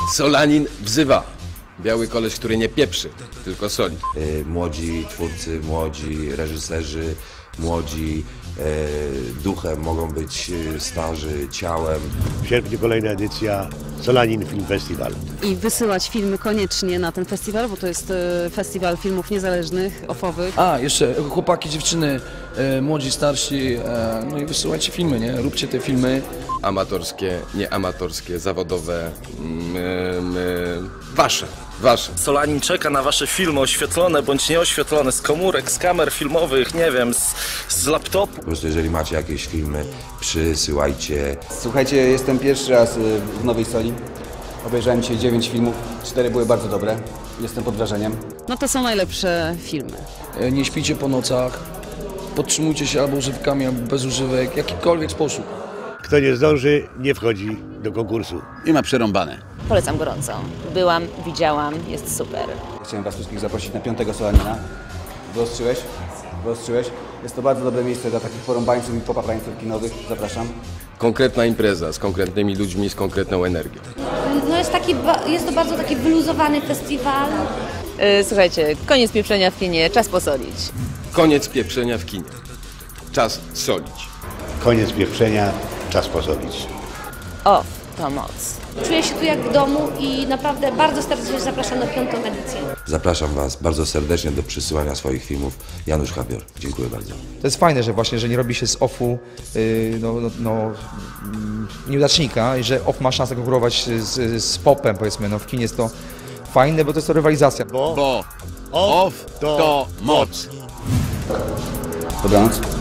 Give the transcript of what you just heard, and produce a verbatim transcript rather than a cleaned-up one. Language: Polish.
Solanin wzywa. Biały koleś, który nie pieprzy, tylko soli. Młodzi twórcy, młodzi reżyserzy, młodzi e, duchem, mogą być starzy ciałem. W sierpniu kolejna edycja Solanin Film Festival. I wysyłać filmy koniecznie na ten festiwal, bo to jest festiwal filmów niezależnych, ofowych. A, jeszcze chłopaki, dziewczyny, e, młodzi, starsi, e, no i wysyłajcie filmy, nie? Róbcie te filmy. Amatorskie, nieamatorskie, zawodowe, mm, mm, wasze, wasze. Solanin czeka na wasze filmy oświetlone bądź nieoświetlone, z komórek, z kamer filmowych, nie wiem, z, z laptopu. Po prostu jeżeli macie jakieś filmy, przysyłajcie. Słuchajcie, jestem pierwszy raz w Nowej Soli. Obejrzałem dzisiaj dziewięć filmów, cztery były bardzo dobre. Jestem pod wrażeniem. No to są najlepsze filmy. E, nie śpicie po nocach, podtrzymujcie się albo używkami, albo bez używek, w jakikolwiek sposób. Kto nie zdąży, nie wchodzi do konkursu. I ma przerąbane. Polecam gorąco. Byłam, widziałam, jest super. Chciałem was wszystkich zaprosić na piątego Solanina. Wyostrzyłeś? Wyostrzyłeś? Jest to bardzo dobre miejsce dla takich porąbańców i popaprańców kinowych. Zapraszam. Konkretna impreza z konkretnymi ludźmi, z konkretną energią. No jest, taki, jest to bardzo taki wyluzowany festiwal. Yy, słuchajcie, koniec pieprzenia w kinie, czas posolić. Koniec pieprzenia w kinie. Czas solić. Koniec pieprzenia, czas posolić. O, to moc. Czuję się tu jak w domu i naprawdę bardzo serdecznie zapraszam na piątą edycję. Zapraszam Was bardzo serdecznie do przysyłania swoich filmów. Janusz Habior. Dziękuję bardzo. To jest fajne, że właśnie, że nie robi się z offu yy, no, no, no, nieudacznika i że off ma szansę konkurować z, z popem, powiedzmy. No, w kinie jest to fajne, bo to jest to rywalizacja. Bo, Bo off off to moc. Dobranoc.